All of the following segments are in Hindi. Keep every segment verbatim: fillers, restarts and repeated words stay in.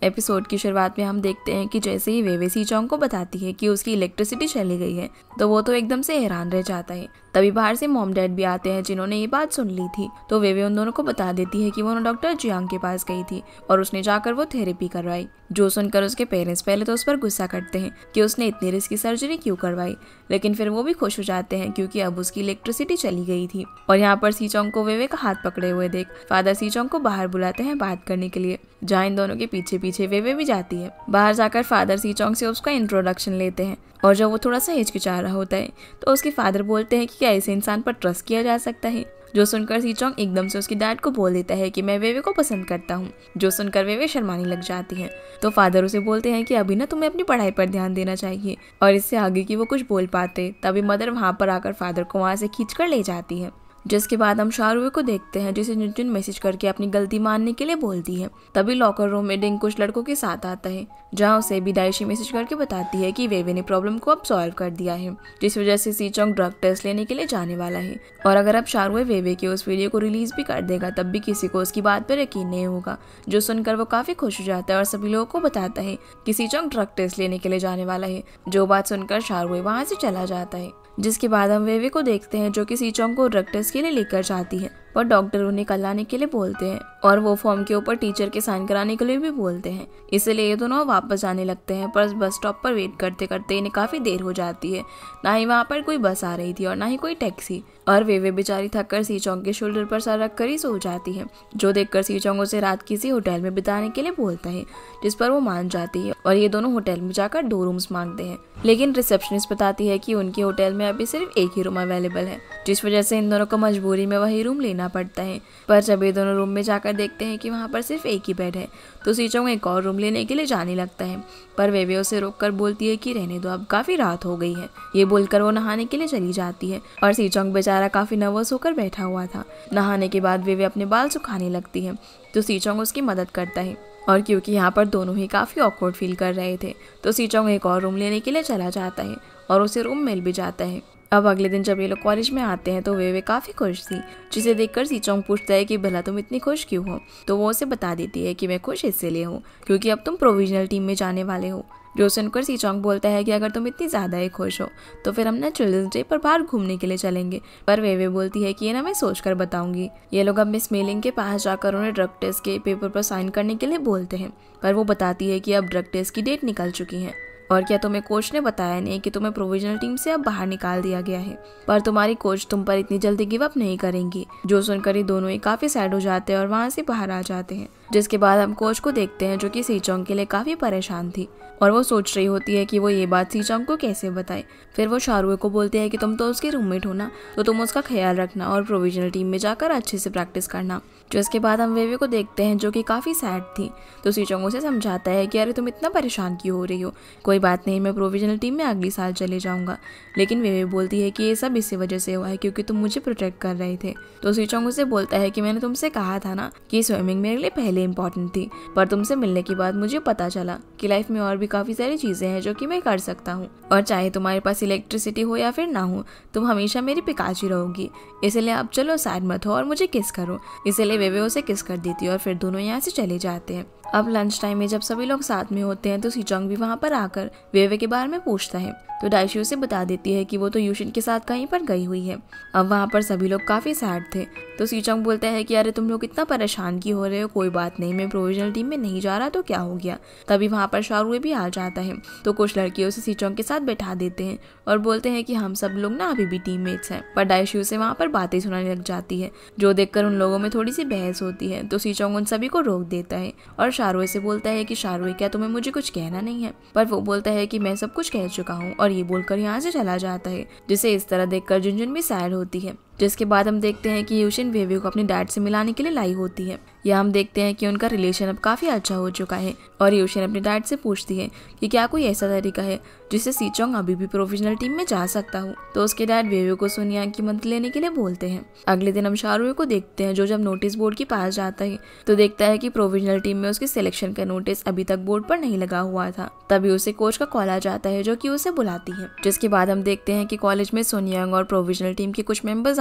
एपिसोड की शुरुआत में हम देखते हैं कि जैसे ही वेवे सीचोंग को बताती है कि उसकी इलेक्ट्रिसिटी चली गई है तो वो तो एकदम से हैरान रह जाता है। तभी बाहर से मॉम डैड भी आते हैं जिन्होंने ये बात सुन ली थी। तो वेवे उन दोनों को बता देती है कि वो डॉक्टर जियांग के पास गई थी और उसने जाकर वो थेरेपी करवाई। जो सुनकर उसके पेरेंट्स पहले तो उस पर गुस्सा करते हैं कि उसने इतनी रिस्की सर्जरी क्यों करवाई, लेकिन फिर वो भी खुश हो जाते हैं क्योंकि अब उसकी इलेक्ट्रिसिटी चली गई थी। और यहाँ पर सीचोंग को वेवे का हाथ पकड़े हुए देख फादर सीचोंग को बाहर बुलाते हैं बात करने के लिए, जहाँ इन दोनों के पीछे पीछे वेवे भी जाती है। बाहर जाकर फादर सीचोंग से उसका इंट्रोडक्शन लेते हैं और जब वो थोड़ा सा हिचकिचा रहा होता है तो उसके फादर बोलते हैं कि क्या ऐसे इंसान पर ट्रस्ट किया जा सकता है। जो सुनकर सीचोंग एकदम से उसकी डैड को बोल देता है कि मैं वेवे को पसंद करता हूँ। जो सुनकर वेवे शर्माने लग जाती है तो फादर उसे बोलते हैं कि अभी ना तुम्हें अपनी पढ़ाई पर ध्यान देना चाहिए, और इससे आगे की वो कुछ बोल पाते। तभी मदर वहाँ पर आकर फादर को वहाँ से खींच कर ले जाती है। जिसके बाद हम शाहरुए को देखते हैं जिसे जुनजुन मैसेज करके अपनी गलती मानने के लिए बोलती है। तभी लॉकर रूम में डिंग कुछ लड़कों के साथ आता है, जहां उसे भी दाइशी मैसेज करके बताती है कि वेवे ने प्रॉब्लम को अब सॉल्व कर दिया है, जिस वजह से सीचोंग ड्रग टेस्ट लेने के लिए जाने वाला है। और अगर अब शाहरुए वेवे के उस वीडियो को रिलीज भी कर देगा तब भी किसी को उसकी बात पर यकीन नहीं होगा। जो सुनकर वो काफी खुश हो जाता है और सभी लोगों को बताता है कि सीचोंग ड्रग टेस्ट लेने के लिए जाने वाला है। जो बात सुनकर शाहरुए वहाँ से चला जाता है। जिसके बाद हम वेवे को देखते हैं जो कि सीचोंग को ड्रग टेस्ट के लिए लेकर जाती है, पर डॉक्टर उन्हें कल आने के लिए बोलते हैं और वो फॉर्म के ऊपर टीचर के साइन कराने के लिए भी बोलते हैं। इसलिए ये दोनों वापस आने लगते हैं, पर बस स्टॉप पर वेट करते करते इन्हें काफी देर हो जाती है। ना ही वहाँ पर कोई बस आ रही थी और ना ही कोई टैक्सी, और वेवे बेचारी थक कर सीचोंग के शोल्डर पर सर रख कर ही सो जाती है। जो देखकर सीचोंग उसे रात किसी होटल में बिताने के लिए बोलता है, जिस पर वो मान जाती है और ये दोनों होटल में जाकर दो रूम्स मांगते हैं। लेकिन रिसेप्शनिस्ट बताती है कि उनके होटल में अभी सिर्फ एक ही रूम अवेलेबल है, जिस वजह से इन दोनों को मजबूरी में वही रूम लेना पड़ता है। पर जब ये दोनों रूम में जाकर देखते हैं कि वहाँ पर सिर्फ एक ही बेड है तो सीचोंग एक और रूम लेने के लिए जाने लगता है, पर वेवे उसे रोककर बोलती है कि रहने दो, अब काफी रात हो गई है। ये बोलकर वो नहाने के लिए चली जाती है और सीचोंग बेचारा काफी नर्वस होकर बैठा हुआ था। नहाने के बाद वेवे अपने बाल सुखाने लगती है तो सीचोंग उसकी मदद करता है, और क्योंकि यहाँ पर दोनों ही काफी ऑकवर्ड फील कर रहे थे तो सीचोंग एक और रूम लेने के लिए चला जाता है और उसे रूम मिल भी जाता है। अब अगले दिन जब ये लोग कॉलेज में आते हैं तो वेवे काफी खुश थी, जिसे देखकर सीचोंग पूछता है कि भला तुम इतनी खुश क्यों हो। तो वो उसे बता देती है कि मैं खुश इसलिए हूँ क्योंकि अब तुम प्रोविजनल टीम में जाने वाले हो। जो सुनकर सीचोंग बोलता है कि अगर तुम इतनी ज्यादा ही खुश हो तो फिर हम ना चिल्ड्रंस डे पर बाहर घूमने के लिए चलेंगे। पर वेवे बोलती है कि ये ना मैं सोच कर बताऊंगी। ये लोग अब मिस मेलिंग के पास जाकर उन्हें ड्रग टेस्ट के पेपर पर साइन करने के लिए बोलते हैं, पर वो बताती है कि अब ड्रग टेस्ट की डेट निकल चुकी है और क्या तुम्हें कोच ने बताया नहीं कि तुम्हें प्रोविजनल टीम से अब बाहर निकाल दिया गया है, पर तुम्हारी कोच तुम पर इतनी जल्दी गिव अप नहीं करेंगी। जो सुनकर ही दोनों ही काफी सैड हो जाते हैं और वहाँ से बाहर आ जाते हैं। जिसके बाद हम कोच को देखते हैं जो कि सीचोंग के लिए काफी परेशान थी और वो सोच रही होती है कि वो ये बात सीचोंग को कैसे बताए। फिर वो शाहरुए को बोलते हैं कि तुम तो उसके रूममेट हो ना, तो तुम उसका ख्याल रखना और प्रोविजनल टीम में जाकर अच्छे से प्रैक्टिस करना। जिसके बाद हम वेवे को देखते हैं जो कि काफी सैड थी, तो सीचोंग उसे समझाता है कि अरे तुम इतना परेशान क्यों हो रही हो, कोई बात नहीं, मैं प्रोविजनल टीम में अगली साल चले जाऊंगा। लेकिन वेवे बोलती है कि ये सब इसी वजह से हुआ है क्योंकि तुम मुझे प्रोटेक्ट कर रहे थे। तो सीचोंग उसे बोलता है कि मैंने तुमसे कहा था ना कि स्विमिंग मेरे लिए पहले इंपॉर्टेंट थी, पर तुमसे मिलने के बाद मुझे पता चला कि लाइफ में और भी काफी सारी चीजें हैं जो कि मैं कर सकता हूँ, और चाहे तुम्हारे पास इलेक्ट्रिसिटी हो या फिर ना हो, तुम हमेशा मेरी पिकाची रहोगी। इसलिए अब चलो सैड मत हो और मुझे किस करो। इसलिए वेवे उसे किस कर देती है और फिर दोनों यहाँ से चले जाते हैं। अब लंच टाइम में जब सभी लोग साथ में होते हैं तो सीचोंग भी वहाँ पर आकर वेवे के बारे में पूछता है, तो दाइशी उसे बता देती है कि वो तो यूशिन के साथ कहीं पर गई हुई है। अब वहाँ पर सभी लोग काफी सैड थे, तो सीचोंग बोलता है कि अरे तुम लोग इतना परेशान क्यों हो रहे हो, कोई बात नहीं, मैं प्रोविजनल टीम में नहीं जा रहा तो क्या हो गया। तभी वहाँ पर शाहरुए भी आ जाता है, तो कुछ लड़कियों से सीचोंग के साथ बैठा देते हैं और बोलते हैं कि हम सब लोग ना अभी भी टीममेट्स हैं। पर दाइशी उसे वहाँ पर बातें सुनाने लग जाती है, जो देखकर उन लोगों में थोड़ी सी बहस होती है। तो सीचोंग उन सभी को रोक देता है और शाहरुए से बोलता है कि शाहरुए क्या तुम्हें मुझे कुछ कहना नहीं है, पर वो बोलता है कि मैं सब कुछ कह चुका हूँ, और ये बोलकर यहाँ से चला जाता है। जिसे इस तरह देखकर जुनजुन भी सैड होती है। जिसके बाद हम देखते हैं कि यूशिन वेवे को अपने डैड से मिलाने के लिए लाई होती है। या हम देखते हैं कि उनका रिलेशन अब काफी अच्छा हो चुका है और यूशिन अपने डैड से पूछती है कि क्या कोई ऐसा तरीका है जिससे सीचोंग अभी भी प्रोविजनल टीम में जा सकता हूँ। तो उसके डैड वेवे को सोनिया की मदद लेने के लिए बोलते हैं। अगले दिन हम शाहरुए को देखते हैं जो जब नोटिस बोर्ड के पास जाता है तो देखता है कि प्रोविजनल टीम में उसके सिलेक्शन का नोटिस अभी तक बोर्ड पर नहीं लगा हुआ था। तभी उसे कोच का कॉल आ जाता है जो कि उसे बुलाती है। जिसके बाद हम देखते हैं कि कॉलेज में सोनियांग और प्रोविजनल टीम के कुछ मेंबर्स आए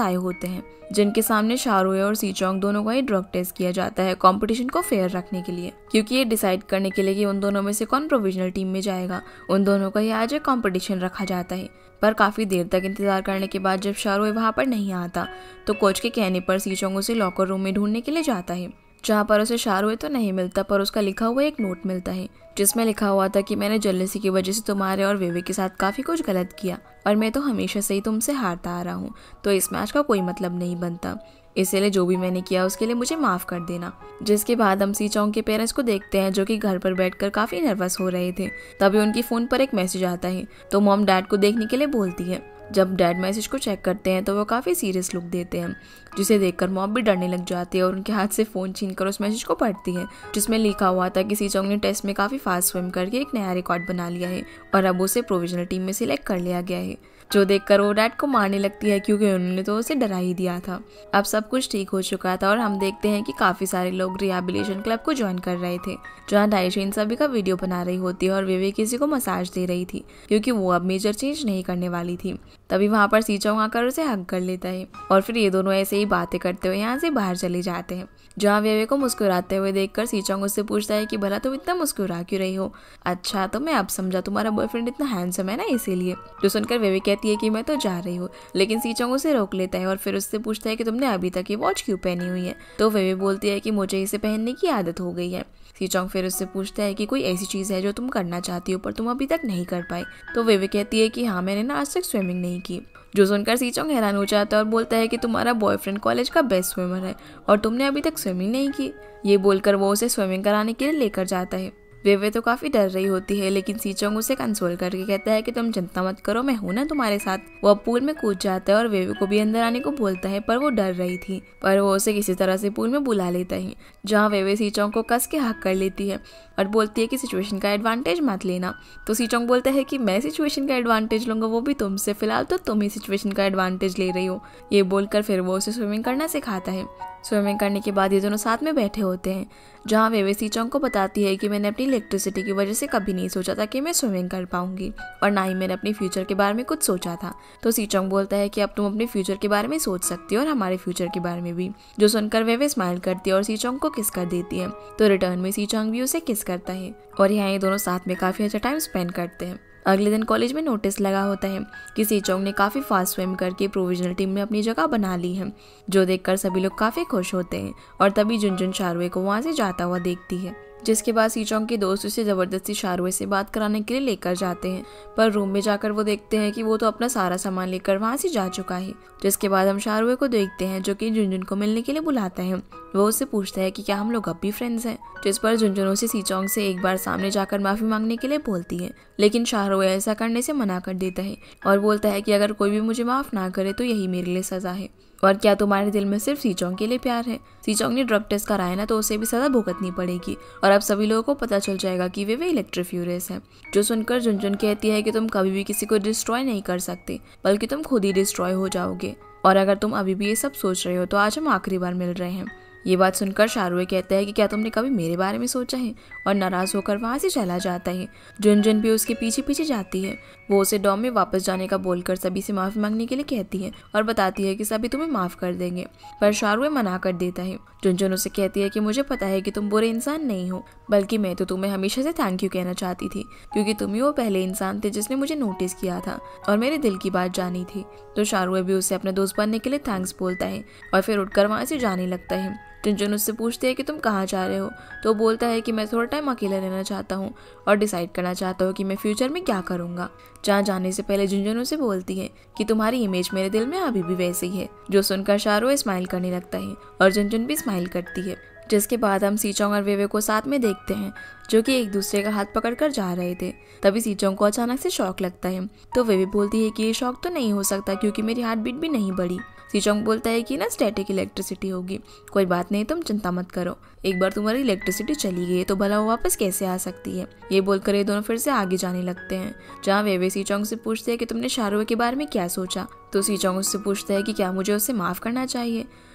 आए होते हैं, जिनके सामने शाहरुए और सीचोंग दोनों का ही ड्रग टेस्ट किया जाता है कंपटीशन को फेयर रखने के लिए, क्योंकि ये डिसाइड करने के लिए कि उन दोनों में से कौन प्रोविजनल टीम में जाएगा, उन दोनों का ही आज एक कंपटीशन रखा जाता है। पर काफी देर तक इंतजार करने के बाद जब शाहरुए वहां पर नहीं आता तो कोच के कहने पर सीचोंग उसे लॉकर रूम में ढूंढने के लिए जाता है, जहाँ पर उसे शाहरुए तो नहीं मिलता पर उसका लिखा हुआ एक नोट मिलता है, जिसमें लिखा हुआ था कि मैंने जेलसी की वजह से तुम्हारे और वेवे के साथ काफी कुछ गलत किया और मैं तो हमेशा से ही तुमसे हारता आ रहा हूँ, तो इस मैच का कोई मतलब नहीं बनता, इसलिए जो भी मैंने किया उसके लिए मुझे माफ कर देना। जिसके बाद हम सीचोंग के पेरेंट्स को देखते हैं जो कि घर पर बैठकर काफी नर्वस हो रहे थे। तभी उनकी फोन पर एक मैसेज आता है तो मॉम डैड को देखने के लिए बोलती है। जब डैड मैसेज को चेक करते हैं तो वो काफ़ी सीरियस लुक देते हैं, जिसे देखकर मॉम भी डरने लग जाती है और उनके हाथ से फ़ोन छीनकर उस मैसेज को पढ़ती है, जिसमें लिखा हुआ था कि सीचोंग ने टेस्ट में काफ़ी फास्ट स्विम करके एक नया रिकॉर्ड बना लिया है और अब उसे प्रोविजनल टीम में सिलेक्ट कर लिया गया है। जो देखकर वो डैड को मारने लगती है क्योंकि उन्होंने तो उसे डरा ही दिया था। अब सब कुछ ठीक हो चुका था और हम देखते हैं कि काफ़ी सारे लोग रिहैबिलिटेशन क्लब को ज्वाइन कर रहे थे, जहाँ डाइशी इन सभी का वीडियो बना रही होती है और वेवे किसी को मसाज दे रही थी क्योंकि वो अब मेजर चेंज नहीं करने वाली थी। तभी वहाँ पर सीचोंग आकर उसे हग कर लेता है और फिर ये दोनों ऐसे ही बातें करते हुए यहाँ से बाहर चले जाते हैं, जहाँ वेवे को मुस्कुराते हुए देखकर सीचोंग उससे पूछता है कि भला तुम इतना मुस्कुरा क्यों रही हो। अच्छा तो मैं अब समझा, तुम्हारा बॉयफ्रेंड इतना हैंडसम है ना इसीलिए। जो सुनकर वेवे कहती है कि मैं तो जा रही हूँ, लेकिन सीचोंग उसे रोक लेता है और फिर उससे पूछता है कि तुमने अभी तक ये वॉच क्यों पहनी हुई है। तो वेवे बोलती है कि मुझे इसे पहनने की आदत हो गई है। सीचोंग फिर उससे पूछता है कि कोई ऐसी चीज़ है जो तुम करना चाहती हो पर तुम अभी तक नहीं कर पाई। तो वेवे कहती है कि हाँ मैंने ना आज तक स्विमिंग नहीं की। जो सुनकर सीचोंग हैरान हो जाता है और बोलता है कि तुम्हारा बॉयफ्रेंड कॉलेज का बेस्ट स्विमर है और तुमने अभी तक स्विमिंग नहीं की। ये बोलकर वो उसे स्विमिंग कराने के लिए लेकर जाता है। वेवे तो काफी डर रही होती है, लेकिन सीचोंग उसे कंसोल करके कहता है कि तुम चिंता मत करो, मैं हूं ना तुम्हारे साथ। वो अब पूल में कूद जाता है और वेवे को भी अंदर आने को बोलता है, पर वो डर रही थी, पर वो उसे किसी तरह से पूल में बुला लेता है, जहाँ वेवे सीचोंग को कस के हक कर लेती है और बोलती है कि सिचुएशन का एडवांटेज मत लेना। तो सीचोंग बोलता है कि मैं सिचुएशन का एडवांटेज लूंगा, वो भी तुमसे, फिलहाल तो तुम ही सिचुएशन का एडवांटेज ले रही हो। ये बोलकर फिर वो उसे स्विमिंग करना सिखाता है। स्विमिंग करने के बाद ये दोनों साथ में बैठे होते हैं, जहाँ वेवे सीचोंग को बताती है कि मैंने अपनी इलेक्ट्रिसिटी की वजह से कभी नहीं सोचा था कि मैं स्विमिंग कर पाऊंगी और ना ही मैंने अपने फ्यूचर के बारे में कुछ सोचा था। तो सीचोंग बोलता है कि अब तुम अपने फ्यूचर के बारे में सोच सकती हो और हमारे फ्यूचर के बारे में भी। जो सुनकर वेवे स्माइल करती है और सीचोंग को किस कर देती है, तो रिटर्न में सीचोंग भी उसे किस करता है और यहाँ ये दोनों साथ में काफी अच्छा टाइम स्पेंड करते हैं। अगले दिन कॉलेज में नोटिस लगा होता है कि सीचोंग ने काफ़ी फास्ट स्विम करके प्रोविजनल टीम में अपनी जगह बना ली है, जो देखकर सभी लोग काफ़ी खुश होते हैं और तभी जुनजुन शाहरुए को वहाँ से जाता हुआ देखती है। जिसके बाद सीचोंग के दोस्त उसे जबरदस्ती शाहरुए से बात कराने के लिए लेकर जाते हैं, पर रूम में जाकर वो देखते हैं कि वो तो अपना सारा सामान लेकर वहाँ से जा चुका है। जिसके बाद हम शाहरुए को देखते हैं जो कि जुनजुन को मिलने के लिए बुलाता है। वो उससे पूछता है कि क्या हम लोग अब भी फ्रेंड्स हैं, जिस पर जुनजुन उसे सीचोंग से एक बार सामने जाकर माफी मांगने के लिए बोलती है, लेकिन शाहरुए ऐसा करने से मना कर देता है और बोलता है कि अगर कोई भी मुझे माफ ना करे तो यही मेरे लिए सजा है। और क्या तुम्हारे दिल में सिर्फ सीचोंग के लिए प्यार है? सीचोंग ने ड्रग टेस्ट कराया ना, तो उसे भी सजा भुगतनी पड़ेगी और अब सभी लोगों को पता चल जाएगा कि वे वे इलेक्ट्रोफ्यूरियस है। जो सुनकर जुनजुन कहती है कि तुम कभी भी किसी को डिस्ट्रॉय नहीं कर सकते, बल्कि तुम खुद ही डिस्ट्रॉय हो जाओगे, और अगर तुम अभी भी ये सब सोच रहे हो तो आज हम आखिरी बार मिल रहे हैं। ये बात सुनकर शाहरुए कहता है कि क्या तुमने कभी मेरे बारे में सोचा है, और नाराज होकर वहाँ से चला जाता है। जुनजुन भी उसके पीछे पीछे जाती है। वो उसे डॉम में वापस जाने का बोलकर सभी से माफी मांगने के लिए कहती है और बताती है कि सभी तुम्हें माफ कर देंगे, पर शाहरुए मना कर देता है। जुनजुन उसे कहती है कि मुझे पता है कि तुम बुरे इंसान नहीं हो, बल्कि मैं तो तुम्हें हमेशा से थैंक यू कहना चाहती थी, क्योंकि तुम ही वो पहले इंसान थे जिसने मुझे नोटिस किया था और मेरे दिल की बात जानी थी। तो शाहरुए भी उसे अपने दोस्त बनने के लिए थैंक्स बोलता है और फिर उठकर वहाँ से जाने लगता है। जुनजुन उससे पूछते हैं कि तुम कहाँ जा रहे हो, तो बोलता है कि मैं थोड़ा टाइम अकेला रहना चाहता हूँ और डिसाइड करना चाहता हूँ कि मैं फ्यूचर में क्या करूँगा। जहाँ जाने से पहले जुनजुन उसे बोलती है कि तुम्हारी इमेज मेरे दिल में अभी भी वैसी ही है। जो सुनकर शाहरुए स्माइल करने लगता है और जुनजुन भी स्माइल करती है। जिसके बाद हम सीचोंग और वेवे को साथ में देखते हैं, जो कि एक दूसरे का हाथ पकड़कर जा रहे थे। तभी सीचोंग को अचानक से शॉक लगता है, तो वेवे बोलती है कि ये शॉक तो नहीं हो सकता क्योंकि मेरी हार्ट बीट भी नहीं बढ़ी। सीचोंग बोलता है कि ना स्टैटिक इलेक्ट्रिसिटी होगी, कोई बात नहीं, तुम चिंता मत करो, एक बार तुम्हारी इलेक्ट्रिसिटी चली गई तो भला वो वापस कैसे आ सकती है। ये बोलकर ये दोनों फिर से आगे जाने लगते हैं, जहाँ वेवे सीचोंग से पूछते हैं कि तुमने शाहरुए के बारे में क्या सोचा। तो सीचोंग उससे पूछता है कि क्या मुझे उसे माफ करना चाहिए।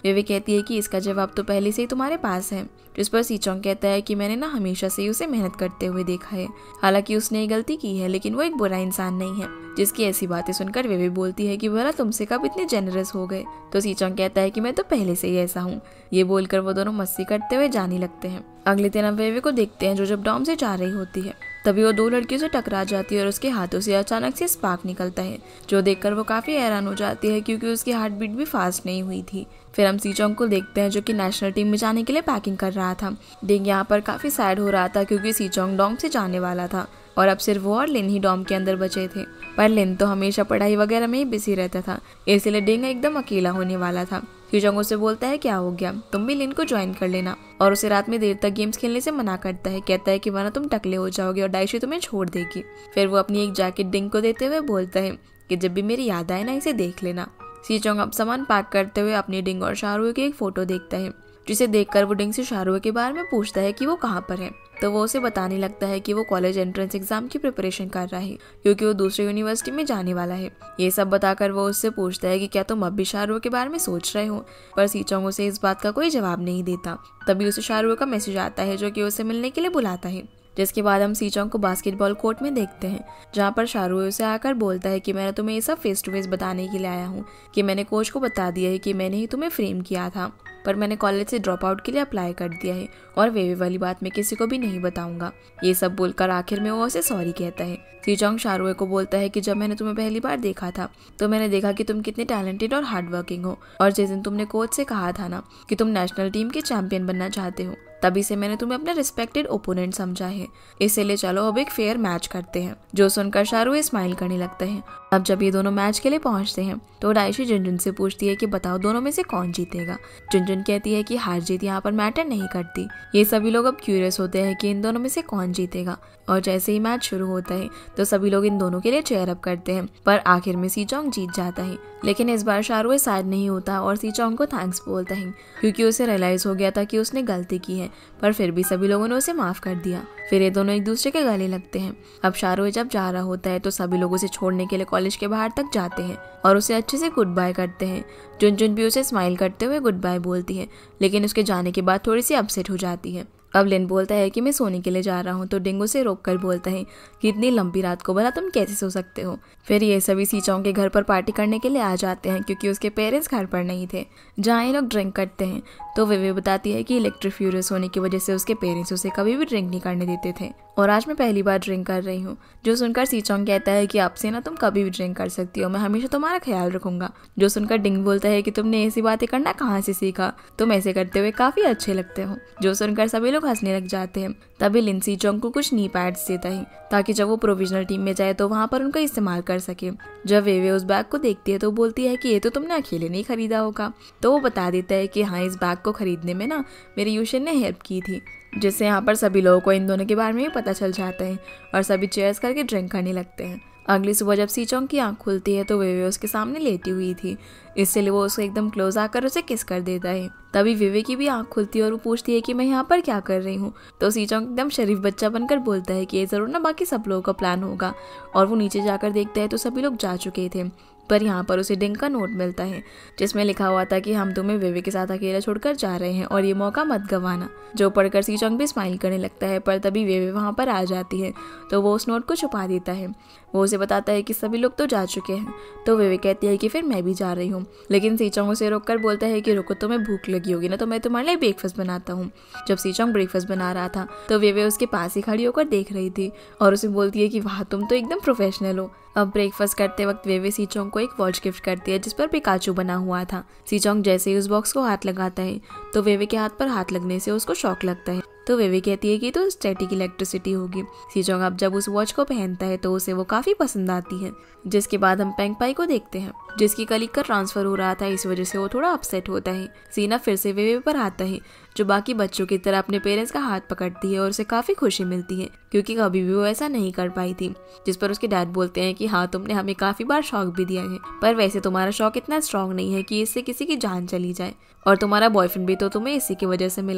वेवे कहती है कि इसका जवाब तो पहले से ही तुम्हारे पास है। जिस पर सीचोंग कहता है कि मैंने ना हमेशा से ही उसे मेहनत करते हुए देखा है, हालांकि उसने ये गलती की है लेकिन वो एक बुरा इंसान नहीं है। जिसकी ऐसी बातें सुनकर वेवे बोलती है कि भला तुमसे कब इतने जेनरस हो गए। तो सीचोंग कहता है कि मैं तो पहले से ही ऐसा हूँ। ये बोलकर वो दोनों मस्ती करते हुए जाने लगते हैं। अगले दिन हम वेवे को देखते हैं जो जब डॉम से जा रही होती है, तभी वो दो लड़कियों से टकरा जाती है और उसके हाथों से अचानक से स्पार्क निकलता है, जो देखकर वो काफी हैरान हो जाती है क्योंकि उसकी हार्ट बीट भी फास्ट नहीं हुई थी। फिर हम सीचोंग को देखते हैं जो कि नेशनल टीम में जाने के लिए पैकिंग कर रहा था। डिंग यहाँ पर काफी सैड हो रहा था क्योंकि सीचोंग डॉम से जाने वाला था और अब सिर्फ वो और लिन ही डॉम के अंदर बचे थे। पर लिन तो हमेशा पढ़ाई वगैरह में ही बिजी रहता था, इसलिए डिंग एकदम अकेला होने वाला था। सीचोंग उसे बोलता है क्या हो गया, तुम भी लिन को ज्वाइन कर लेना, और उसे रात में देर तक गेम्स खेलने से मना करता है। कहता है कि वरना तुम टकले हो जाओगे और डाइशी तुम्हें छोड़ देगी। फिर वो अपनी एक जैकेट डिंग को देते हुए बोलता है कि जब भी मेरी याद आए ना इसे देख लेना। सीचोंग अब सामान पैक करते हुए अपनी डिंग और शाहरुख की एक फोटो देखता है, जिसे देखकर वो डिंग से शाहरुख के बारे में पूछता है कि वो कहाँ पर है। तो वो उसे बताने लगता है कि वो कॉलेज एंट्रेंस एग्जाम की प्रिपरेशन कर रहा है क्योंकि वो दूसरी यूनिवर्सिटी में जाने वाला है। ये सब बताकर वो उससे पूछता है कि क्या तुम अब भी शाहरुख के बारे में सोच रहे हो, पर सीचोंग उसे इस बात का कोई जवाब नहीं देता। तभी उसे शाहरुख का मैसेज आता है जो कि उसे मिलने के लिए बुलाता है। जिसके बाद हम सीचोंग को बास्केटबॉल कोर्ट में देखते हैं, जहाँ पर शाहरुख उसे आकर बोलता है कि मैंने तुम्हें ये सब फेस टू फेस बताने के लिए आया हूँ कि मैंने कोच को बता दिया है कि मैंने ही तुम्हें फ्रेम किया था, पर मैंने कॉलेज से ड्रॉप आउट के लिए अप्लाई कर दिया है और वेवे वाली बात मैं किसी को भी नहीं बताऊंगा। ये सब बोलकर आखिर में वो उसे सॉरी कहता है। सीचोंग शाहरुख को बोलता है कि जब मैंने तुम्हें पहली बार देखा था तो मैंने देखा कि तुम कितने टैलेंटेड और हार्ड वर्किंग हो, और जिस दिन तुमने कोच से कहा था ना कि तुम नेशनल टीम के चैंपियन बनना चाहते हो, तभी से मैंने तुम्हें अपना रिस्पेक्टेड ओपोनेंट समझा है। इसलिए चलो अब एक फेयर मैच करते हैं। जो सुनकर शाहरुख स्माइल करने लगता है। अब जब ये दोनों मैच के लिए पहुंचते हैं तो डाइशी जुनजुन से पूछती है कि बताओ दोनों में से कौन जीतेगा। जुनजुन कहती है कि हार जीत यहाँ पर मैटर नहीं करती। ये सभी लोग अब क्यूरियस होते हैं कि इन दोनों में से कौन जीतेगा, और जैसे ही मैच शुरू होता है तो सभी लोग इन दोनों के लिए चेयर अप करते हैं, पर आखिर में सीचोंग जीत जाता है। लेकिन इस बार शाहरुख सैड नहीं होता और सीचोंग को थैंक्स बोलता है क्योंकि उसे रियलाइज हो गया था कि उसने गलती की है, पर फिर भी सभी लोगों ने उसे माफ कर दिया। फिर ये दोनों एक दूसरे के गले लगते हैं। अब शाहरुख जब जा रहा होता है तो सभी लोग उसे छोड़ने के लिए कॉलेज के बाहर तक जाते हैं और उसे अच्छे से गुड बाय करते हैं। जुनजुन भी उसे स्माइल करते हुए गुड बाय बोलती है, लेकिन उसके जाने के बाद थोड़ी सी अपसेट हो जाती है। अब लिन बोलता है कि मैं सोने के लिए जा रहा हूँ, तो डिंगो से रोक कर बोलता है कि इतनी लंबी रात को भला तुम कैसे सो सकते हो। फिर ये सभी सीचोंग के घर पर पार्टी करने के लिए आ जाते हैं क्योंकि उसके पेरेंट्स घर पर नहीं थे, जहाँ ये लोग ड्रिंक करते हैं। तो वेवे बताती है कि इलेक्ट्रिक फ्यूरियस होने की वजह से उसके पेरेंट्स उसे कभी भी ड्रिंक नहीं करने देते थे, और आज मैं पहली बार ड्रिंक कर रही हूँ। जो सुनकर सीचोंग कहता है कि अब से ना तुम कभी भी ड्रिंक कर सकती हो, मैं हमेशा तुम्हारा ख्याल रखूंगा। जो सुनकर डिंग बोलता है कि तुमने ऐसी बातें करना कहाँ से सीखा, तुम ऐसे करते हुए काफी अच्छे लगते हो। जो सुनकर सभी लोग हंसने लग जाते हैं। तभी लिन सीचोंग को कुछ नी पैड्स देता है ताकि जब वो प्रोविजनल टीम में जाए तो वहाँ पर उनका इस्तेमाल कर सके। जब वेवे उस बैग को देखती है तो बोलती है कि ये तो तुमने अकेले नहीं खरीदा होगा। तो वो बता देता है कि हाँ, इस बैग को खरीदने में ना मेरी यूशन ने हेल्प की थी, जिससे यहाँ पर सभी लोगों को इन दोनों के बारे में भी पता चल जाता है और सभी चेयर्स करके ड्रिंक करने लगते हैं। अगली सुबह जब सीचोंग की आंख खुलती है तो वेवे उसके सामने लेटी हुई थी, इसलिए वो उसको एकदम क्लोज आकर उसे किस कर देता है। तभी वेवे की भी आंख खुलती है और वो पूछती है कि मैं यहाँ पर क्या कर रही हूँ। तो सीचोंग एकदम शरीफ बच्चा बनकर बोलता है कि ये जरूर ना बाकी सब लोगों का प्लान होगा, और वो नीचे जाकर देखता है तो सभी लोग जा चुके थे। पर यहाँ पर उसे डिंग का नोट मिलता है जिसमें लिखा हुआ था कि हम तुम्हें वेवे के साथ अकेला छोड़कर जा रहे हैं और ये मौका मत गंवाना। जो पढ़कर सीचोंग भी स्माइल करने लगता है, पर तभी वेवे वहाँ पर आ जाती है तो वो उस नोट को छुपा देता है। वो उसे बताता है कि सभी लोग तो जा चुके हैं। तो वेवे कहती है कि फिर मैं भी जा रही हूँ, लेकिन सीचोंग उसे रोककर बोलता है कि रुको, तुम्हें भूख लगी होगी ना, तो मैं तुम्हारे लिए ब्रेकफास्ट बनाता हूँ। जब सीचोंग ब्रेकफास्ट बना रहा था तो वेवे उसके पास ही खड़ी होकर देख रही थी और उसे बोलती है कि वाह, तुम तो एकदम प्रोफेशनल हो। अब ब्रेकफास्ट करते वक्त वेवे सीचोंग को एक वॉच गिफ्ट करती है जिस पर पिकाचू बना हुआ था। सीचोंग जैसे ही उस बॉक्स को हाथ लगाता है तो वेवे के हाथ पर हाथ लगने से उसको शॉक लगता है। तो वेवे कहती है कि तो स्टैटिक इलेक्ट्रिसिटी होगी। सीचोंग अब जब उस वॉच को पहनता है तो उसे वो काफी पसंद आती है। जिसके बाद हम पेंगपाई को देखते हैं जिसकी कलीग का ट्रांसफर हो रहा था, इस वजह से वो थोड़ा अपसेट होता है। सीना फिर से वेवे पर आता है जो बाकी बच्चों की तरह अपने पेरेंट्स का हाथ पकड़ती है और उसे काफी खुशी मिलती है क्योंकि कभी भी वो ऐसा नहीं कर पाई थी। जिस पर उसके डैड बोलते हैं कि हाँ, तुमने हमें काफी बार शौक भी दिया है, पर वैसे तुम्हारा शौक इतना स्ट्रांग नहीं है कि इससे किसी की जान चली जाए, और तुम्हारा बॉयफ्रेंड भी तो तुम्हें इसी की वजह से मिला है।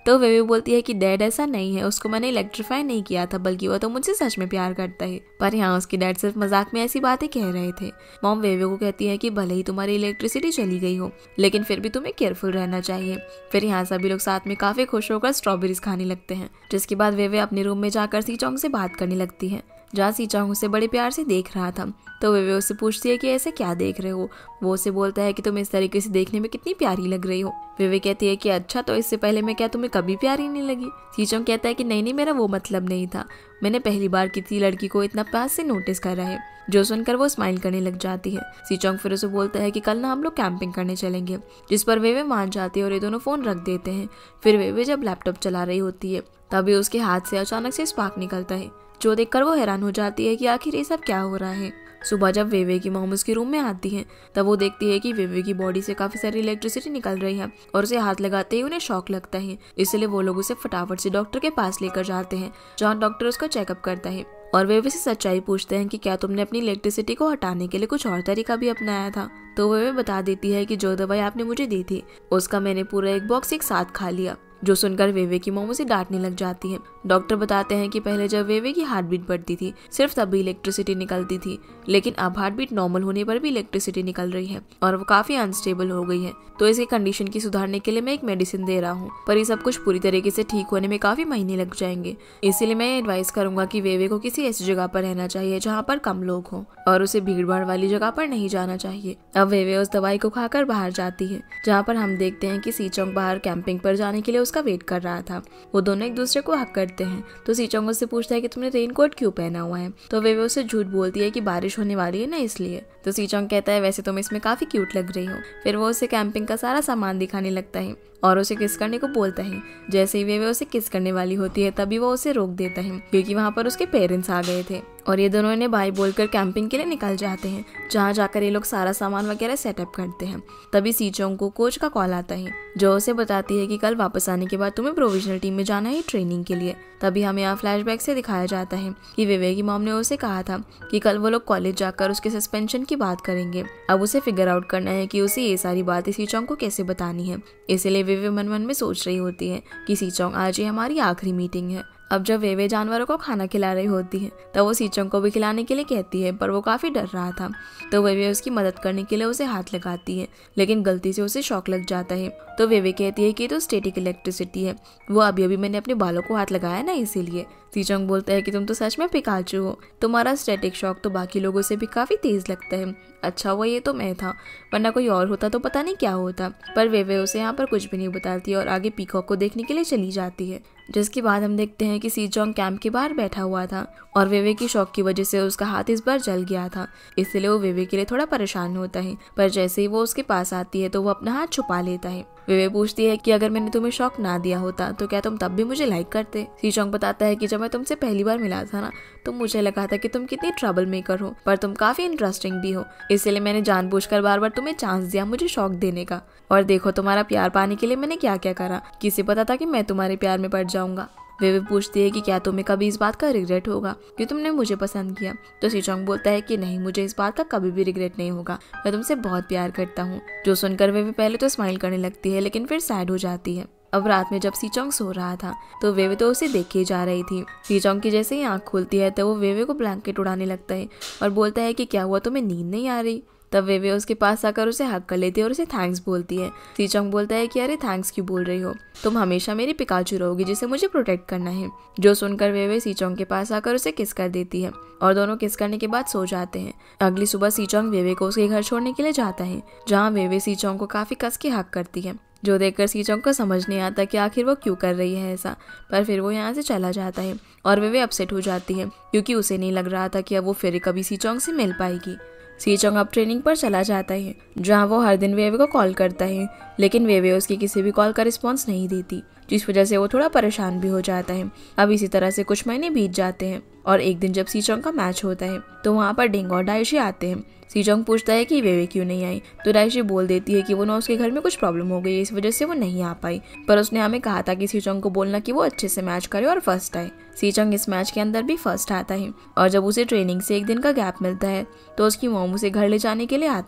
तो वेवे बोलती है कि डैड ऐसा नहीं है, उसको मैंने इलेक्ट्रीफाई नहीं किया था, बल्कि वो तो मुझसे सच में प्यार करता है। पर यहाँ उसके डैड सिर्फ मजाक में ऐसी बातें कह रहे थे। मॉम वेवे को कहती है कि भले ही तुम्हारी इलेक्ट्रिसिटी चली गई हो, लेकिन फिर भी तुम्हें केयरफुल रहना चाहिए। फिर यहाँ सभी लोग साथ में काफी खुश होकर स्ट्रॉबेरीज खाने लगते हैं, जिसके बाद वेवे अपने रूम में जाकर सीचोंग से बात करने लगती है, जहाँ सीचोंग उसे बड़े प्यार से देख रहा था। तो वेवे उससे पूछती है कि ऐसे क्या देख रहे हो। वो उसे बोलता है कि तुम इस तरीके से देखने में कितनी प्यारी लग रही हो। वेवे कहती है कि अच्छा, तो इससे पहले मैं क्या तुम्हें कभी प्यारी नहीं लगी। सीचोंग कहता है कि नहीं नहीं, मेरा वो मतलब नहीं था, मैंने पहली बार किसी लड़की को इतना पास से नोटिस करा है। जो सुनकर वो स्माइल करने लग जाती है। सीचोंग फिर उसे बोलता है कि कल ना हम लोग कैंपिंग करने चलेंगे, जिस पर वेवे मान जाती है और ये दोनों फोन रख देते हैं। फिर वेवे जब लैपटॉप चला रही होती है, तभी उसके हाथ से अचानक से स्पार्क निकलता है, जो देखकर वो हैरान हो जाती है कि आखिर ये सब क्या हो रहा है। सुबह जब वेवे की मॉम उसके रूम में आती है, तब वो देखती है कि वेवे की बॉडी से काफी सारी इलेक्ट्रिसिटी निकल रही है और उसे हाथ लगाते ही उन्हें शॉक लगता है। इसलिए वो लोग उसे फटाफट से डॉक्टर के पास लेकर जाते हैं, जहाँ डॉक्टर उसका चेकअप करता है और वेवे से सच्चाई पूछते हैं कि क्या तुमने अपनी इलेक्ट्रिसिटी को हटाने के लिए कुछ और तरीका भी अपनाया था। तो वेवे बता देती है कि जो दवाई आपने मुझे दी थी, उसका मैंने पूरा एक बॉक्स एक साथ खा लिया। जो सुनकर वेवे की मॉम उसे डांटने लग जाती है। डॉक्टर बताते हैं कि पहले जब वेवे की हार्ट बीट बढ़ती थी, सिर्फ तभी इलेक्ट्रिसिटी निकलती थी, लेकिन अब हार्ट बीट नॉर्मल होने पर भी इलेक्ट्रिसिटी निकल रही है और वो काफी अनस्टेबल हो गई है। तो इसकी कंडीशन की सुधारने के लिए मैं एक मेडिसिन दे रहा हूँ, पर ये सब कुछ पूरी तरीके से ठीक होने में काफी महीने लग जाएंगे। इसीलिए मैं एडवाइस करूंगा कि वेवे को किसी ऐसी जगह पर रहना चाहिए जहाँ पर कम लोग हों और उसे भीड़ भाड़ वाली जगह पर नहीं जाना चाहिए। अब वेवे उस दवाई को खाकर बाहर जाती है, जहाँ पर हम देखते हैं कि सीचोंग बाहर कैंपिंग पर जाने के लिए उसका वेट कर रहा था। वो दोनों एक दूसरे को हक करते हैं। तो सीचोंग उससे पूछता है कि तुमने रेनकोट क्यों पहना हुआ है। तो वेवे उससे झूठ बोलती है कि बारिश होने वाली है ना, इसलिए। तो सीचोंग कहता है वैसे तुम इसमें काफी क्यूट लग रही हो। फिर वो उसे कैंपिंग का सारा सामान दिखाने लगता है और उसे किस करने को बोलता है। जैसे ही वेवे उसे किस करने वाली होती है, तभी वो उसे रोक देता है, क्योंकि वहाँ पर उसके पेरेंट्स आ गए थे और ये दोनों इन्हें बाय बोलकर कैंपिंग के लिए निकल जाते हैं, जहाँ जाकर ये लोग सारा सामान वगैरह सेटअप करते हैं। तभी सीचोंग को कोच का कॉल आता है, जो उसे बताती है कि कल वापस आने के बाद तुम्हें प्रोविजनल टीम में जाना है ट्रेनिंग के लिए। तभी हमें यहाँ फ्लैशबैक से दिखाया जाता है कि वेवे की मॉम ने उसे कहा था कि कल वो लोग कॉलेज जाकर उसके सस्पेंशन की बात करेंगे। अब उसे फिगर आउट करना है कि उसे ये सारी बातें सीचोंग को कैसे बतानी है। इसलिए वेवे मन मन में सोच रही होती है कि सीचोंग, आज ये हमारी आखिरी मीटिंग है। अब जब वेवे जानवरों को खाना खिला रही होती है, तब वो सीचोंग को भी खिलाने के लिए कहती है, पर वो काफी डर रहा था। तो वेवे उसकी मदद करने के लिए उसे हाथ लगाती है, लेकिन गलती से उसे शॉक लग जाता है। तो वेवे कहती है कि तो स्टैटिक इलेक्ट्रिसिटी है, वो अभी अभी मैंने अपने बालों को हाथ लगाया ना, इसीलिए। सीचोंग बोलता है कि तुम तो सच में पिकाचू हो, तुम्हारा स्टैटिक शॉक तो बाकी लोगों से भी काफी तेज लगता है। अच्छा हुआ ये तो मैं था, वरना कोई और होता तो पता नहीं क्या होता। पर वेवे उसे यहाँ पर कुछ भी नहीं बताती और आगे पीकॉक को देखने के लिए चली जाती है। जिसके बाद हम देखते हैं कि सीचोंग कैंप के बाहर बैठा हुआ था और वेवे की शॉक की वजह से उसका हाथ इस बार जल गया था, इसलिए वो वेवे के लिए थोड़ा परेशान होता है। पर जैसे ही वो उसके पास आती है, तो वो अपना हाथ छुपा लेता है। वेवे पूछती है कि अगर मैंने तुम्हें शॉक ना दिया होता तो क्या तुम तब भी मुझे लाइक करते। सीचोंग बताता है कि जब मैं तुमसे पहली बार मिला था ना, तो मुझे लगा था कि तुम कितनी ट्रबल मेकर हो, पर तुम काफी इंटरेस्टिंग भी हो, इसलिए मैंने जानबूझकर बार बार तुम्हें चांस दिया मुझे शॉक देने का। और देखो तुम्हारा प्यार पाने के लिए मैंने क्या क्या करा, किसे पता था कि मैं तुम्हारे प्यार में पड़ जाऊंगा। वेवे पूछती है कि क्या तुम्हें कभी इस बात का रिग्रेट होगा कि तुमने मुझे पसंद किया। तो सीचोंग बोलता है कि नहीं, मुझे इस बात का कभी भी रिग्रेट नहीं होगा, मैं तुमसे बहुत प्यार करता हूँ। जो सुनकर वेवे पहले तो स्माइल करने लगती है, लेकिन फिर सैड हो जाती है। अब रात में जब सीचोंग सो रहा था, तो वेवे तो उसे देखे जा रही थी। सीचोंग की जैसे ही आंख खुलती है, तो वो वेवे को ब्लैंकेट उड़ाने लगता है और बोलता है कि क्या हुआ, तुम्हें नींद नहीं आ रही। तब वेवे उसके पास आकर उसे हक कर लेती है और उसे थैंक्स बोलती है। सीचोंग बोलता है कि अरे थैंक्स क्यों बोल रही हो, तुम हमेशा मेरी पिकाचू रहोगी जिसे मुझे प्रोटेक्ट करना है। जो सुनकर वेवे सीचोंग के पास आकर उसे किस कर देती है और दोनों किस करने के बाद सो जाते हैं। अगली सुबह सीचोंग वेवे को उसके घर छोड़ने के लिए जाता है, जहाँ वेवे सीचोंग को काफी कस के हक करती है। जो देखकर सीचोंग को समझ नहीं आता कि आखिर वो क्यों कर रही है ऐसा, पर फिर वो यहाँ से चला जाता है और वेवे अपसेट हो जाती है, क्योंकि उसे नहीं लग रहा था कि अब वो फिर कभी सीचोंग से मिल पाएगी। सीचोंग अब ट्रेनिंग पर चला जाता है, जहाँ वो हर दिन वेवे को कॉल करता है, लेकिन वेवे उसकी किसी भी कॉल का रिस्पॉन्स नहीं देती, जिस वजह से वो थोड़ा परेशान भी हो जाता है। अब इसी तरह से कुछ महीने बीत जाते हैं और एक दिन जब सीचोंग का मैच होता है, तो वहाँ पर डिंग और डाइशी आते हैं। सीचोंग पूछता है कि वेवे क्यों नहीं आई, तो डाइशी बोल देती है कि वो ना उसके घर में कुछ प्रॉब्लम हो गई, इस वजह से वो नहीं आ पाई, पर उसने हमें कहा था कि सीचोंग को बोलना कि वो अच्छे से मैच करे और फर्स्ट आए। सीचोंग इस मैच के अंदर भी फर्स्ट आता है और जब उसे ट्रेनिंग से एक दिन का गैप मिलता है, तो उसकी मॉम उसे घर ले जाने के लिए आती है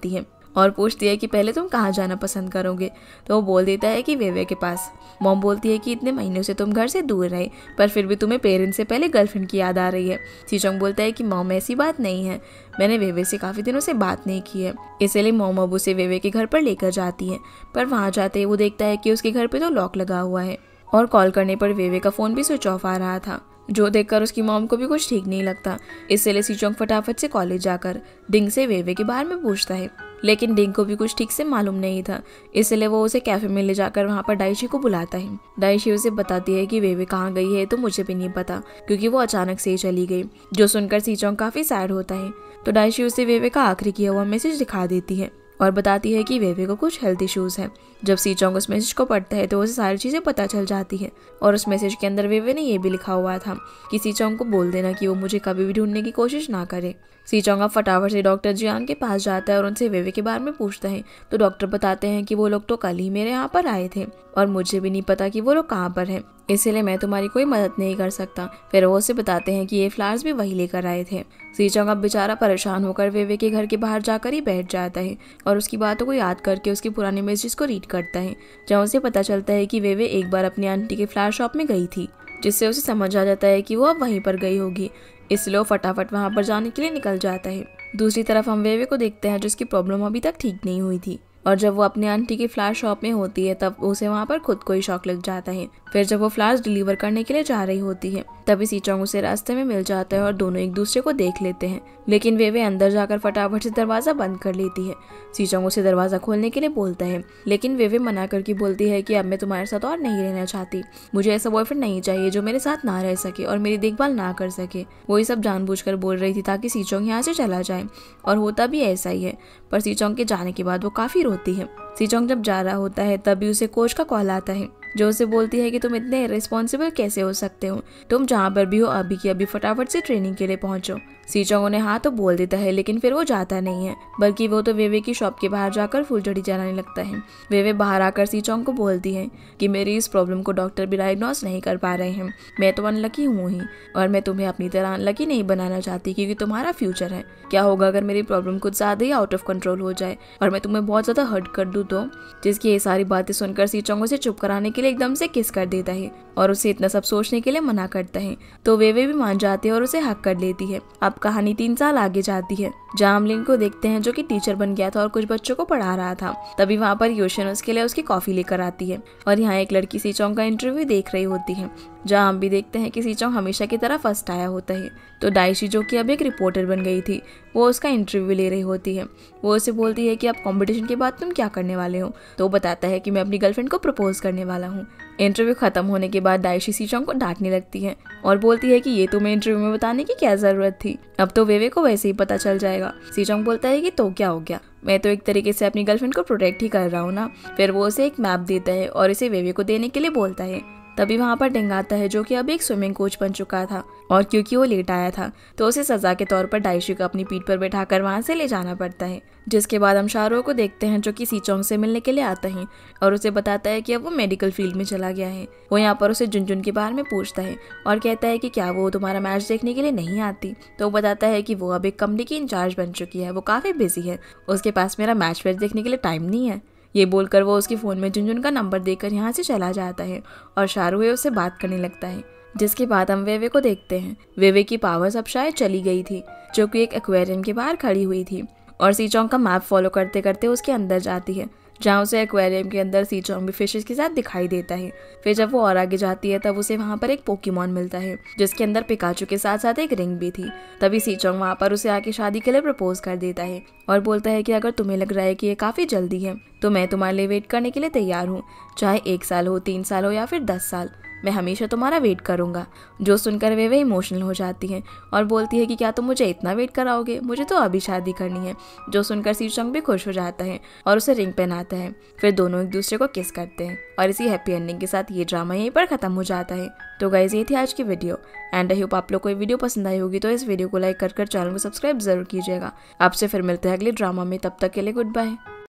और पूछती है कि पहले तुम कहाँ जाना पसंद करोगे। तो वो बोल देता है कि वेवे के पास। मॉम बोलती है कि इतने महीनों से तुम घर से दूर रहे पर फिर भी तुम्हें पेरेंट्स से पहले गर्लफ्रेंड की याद आ रही है। सीचोंग बोलता है कि मॉम ऐसी बात नहीं है, मैंने वेवे से काफ़ी दिनों से बात नहीं की है। इसलिए मॉम अब उसे वेवे के घर पर लेकर जाती है। पर वहाँ जाते ही वो देखता है कि उसके घर पर तो लॉक लगा हुआ है और कॉल करने पर वेवे का फ़ोन भी स्विच ऑफ आ रहा था, जो देखकर उसकी मॉम को भी कुछ ठीक नहीं लगता। इसलिए सीचोंग फटाफट से कॉलेज जाकर डिंग से वेवे के बारे में पूछता है, लेकिन डिंग को भी कुछ ठीक से मालूम नहीं था। इसलिए वो उसे कैफे में ले जाकर वहाँ पर डाइशी को बुलाता है। डाइशी उसे बताती है कि वेवे कहाँ गई है तो मुझे भी नहीं पता, क्योंकि वो अचानक से ही चली गई। जो सुनकर सीचोंग काफ़ी सैड होता है। तो डाइशी उसे वेवे का आखिरी किया हुआ मैसेज दिखा देती है और बताती है कि वेवे को कुछ हेल्थ इश्यूज़ हैं। जब सीचोंग उस मैसेज को पढ़ता है तो उसे सारी चीज़ें पता चल जाती है और उस मैसेज के अंदर वेवे ने ये भी लिखा हुआ था कि सीचोंग को बोल देना कि वो मुझे कभी भी ढूंढने की कोशिश ना करे। सीचोंग अब फटाफट से डॉक्टर जियांग के पास जाता है और उनसे वेवे के बारे में पूछता है। तो डॉक्टर बताते हैं कि वो लोग तो कल ही मेरे यहाँ पर आए थे और मुझे भी नहीं पता कि वो लोग कहाँ पर हैं, इसलिए मैं तुम्हारी कोई मदद नहीं कर सकता। फिर वो उसे बताते हैं कि ये फ्लावर्स भी वही लेकर आए थे। सीचोंग अब बेचारा परेशान होकर वेवे के घर के बाहर जाकर ही बैठ जाता है और उसकी बातों को याद करके उसकी पुराने मैसेज को रीड करता है, जहाँ उसे पता चलता है कि वेवे एक बार अपनी आंटी के फ्लावर शॉप में गई थी, जिससे उसे समझ आ जाता है कि वो अब वहीं पर गई होगी। इसलिए वो फटाफट वहाँ पर जाने के लिए निकल जाता है। दूसरी तरफ हम वेवे को देखते हैं जिसकी प्रॉब्लम अभी तक ठीक नहीं हुई थी और जब वो अपनी आंटी की फ्लावर शॉप में होती है तब उसे वहाँ पर खुद को ही शॉक लग जाता है। फिर जब वो फ्लावर्स डिलीवर करने के लिए जा रही होती है तभी सीचोंग उसे रास्ते में मिल जाता है और दोनों एक दूसरे को देख लेते हैं, लेकिन वेवे अंदर जाकर फटाफट से दरवाजा बंद कर लेती है। सीचोंग उसे दरवाजा खोलने के लिए बोलता है, लेकिन वेवे मना करके बोलती है कि अब मैं तुम्हारे साथ और नहीं रहना चाहती, मुझे ऐसा बॉयफ्रेंड नहीं चाहिए जो मेरे साथ ना रह सके और मेरी देखभाल ना कर सके। वो ये सब जानबूझकर बोल रही थी ताकि सीचोंग यहाँ से चला जाए और होता भी ऐसा ही है। पर सीचोंग के जाने के बाद वो काफी रोती है। सीचोंग जब जा रहा होता है तभी उसे कोच का कॉल आता है, जो उसे बोलती है कि तुम इतने रिस्पॉन्सिबल कैसे हो सकते हो, तुम जहाँ पर भी हो अभी की अभी फटाफट से ट्रेनिंग के लिए पहुंचो। सीचोंग उन्हें हाँ तो बोल देता है, लेकिन फिर वो जाता नहीं है, बल्कि वो तो वेवे की शॉप के बाहर जाकर फुलझड़ी जलाने लगता है। वेवे बाहर आकर सीचोंग को बोलती है कि मेरी इस प्रॉब्लम को डॉक्टर भी डायग्नोस नहीं कर पा रहे हैं, मैं तो अनलकी हूँ ही और मैं तुम्हें अपनी तरह अनलकी नहीं बनाना चाहती, क्योंकि तुम्हारा फ्यूचर है। क्या होगा अगर मेरी प्रॉब्लम कुछ ज्यादा ही आउट ऑफ कंट्रोल हो जाए और मैं तुम्हें बहुत ज्यादा हर्ट कर दूँ तो। जिसकी ये सारी बातें सुनकर सीचोंग उसे चुप कराने के लिए एकदम से किस कर देता है और उसे इतना सब सोचने के लिए मना करता है। तो वेवे भी मान जाती है और उसे हक कर लेती है। अब कहानी तीन साल आगे जाती है, जहाँ हम लिन को देखते हैं जो कि टीचर बन गया था और कुछ बच्चों को पढ़ा रहा था। तभी वहाँ पर योशन उसके लिए उसकी कॉफी लेकर आती है और यहाँ एक लड़की सीचोंग का इंटरव्यू देख रही होती है, जहाँ हम भी देखते हैं कि सीचोंग हमेशा की तरह फर्स्ट आया होता है। तो डाइशी जो कि अब एक रिपोर्टर बन गई थी वो उसका इंटरव्यू ले रही होती है। वो उसे बोलती है कि अब कंपटीशन के बाद तुम क्या करने वाले हो, तो वो बताता है कि मैं अपनी गर्लफ्रेंड को प्रपोज करने वाला हूँ। इंटरव्यू खत्म होने के बाद डाइशी सीचोंग को डांटने लगती है और बोलती है कि ये तुम्हें इंटरव्यू में बताने की क्या जरूरत थी, अब तो वेवे को वैसे ही पता चल जाएगा। सीचोंग बोलता है कि तो क्या हो गया, मैं तो एक तरीके से अपनी गर्लफ्रेंड को प्रोटेक्ट ही कर रहा हूँ ना। फिर वो उसे एक मैप देता है और इसे वेवे को देने के लिए बोलता है। तभी वहाँ पर डिंग आता है जो कि अब एक स्विमिंग कोच बन चुका था और क्योंकि वो लेट आया था तो उसे सजा के तौर पर डाइशी को अपनी पीठ पर बैठाकर वहाँ से ले जाना पड़ता है। जिसके बाद हम शाहरुख को देखते हैं जो कि सीचोंग से मिलने के लिए आता है और उसे बताता है कि अब वो मेडिकल फील्ड में चला गया है। वो यहाँ पर उसे जुनजुन के बारे में पूछता है और कहता है कि क्या वो तुम्हारा मैच देखने के लिए नहीं आती, तो वो बताता है कि वो अब एक कंपनी की इंचार्ज बन चुकी है, वो काफ़ी बिजी है, उसके पास मेरा मैच वैच देखने के लिए टाइम नहीं है। ये बोलकर वो उसके फ़ोन में जुनजुन का नंबर देकर यहाँ से चला जाता है और शाहरुख उससे बात करने लगता है। जिसके बाद हम वेवे को देखते हैं। वेवे की पावर्स अब शायद चली गई थी, जो कि एक एक्वेरियम के बाहर खड़ी हुई थी और सीचोंग का मैप फॉलो करते करते उसके अंदर जाती है, जहाँ उसे एक्वेरियम के अंदर सीचोंग भी फिशेस के साथ दिखाई देता है। फिर जब वो और आगे जाती है तब उसे वहाँ पर एक पोकेमॉन मिलता है जिसके अंदर पिकाचू के साथ साथ एक रिंग भी थी। तभी सीचोंग वहाँ पर उसे आके शादी के लिए प्रपोज कर देता है और बोलता है कि अगर तुम्हें लग रहा है कि ये काफ़ी जल्दी है तो मैं तुम्हारे लिए वेट करने के लिए तैयार हूँ, चाहे एक साल हो, तीन साल हो या फिर दस साल, मैं हमेशा तुम्हारा वेट करूंगा। जो सुनकर वे वे इमोशनल हो जाती है और बोलती है कि क्या तुम मुझे इतना वेट कराओगे, मुझे तो अभी शादी करनी है। जो सुनकर सीचोंग भी खुश हो जाता है और उसे रिंग पहनाता है। फिर दोनों एक दूसरे को किस करते हैं और इसी हैप्पी एंडिंग के साथ ये ड्रामा यहीं पर खत्म हो जाता है। तो गाइज ये थी आज की वीडियो एंड आई होप आप लोग को ये वीडियो पसंद आई होगी, तो इस वीडियो को लाइक कर कर चैनल को सब्सक्राइब जरूर कीजिएगा। आपसे फिर मिलते हैं अगले ड्रामा में, तब तक के लिए गुड बाय।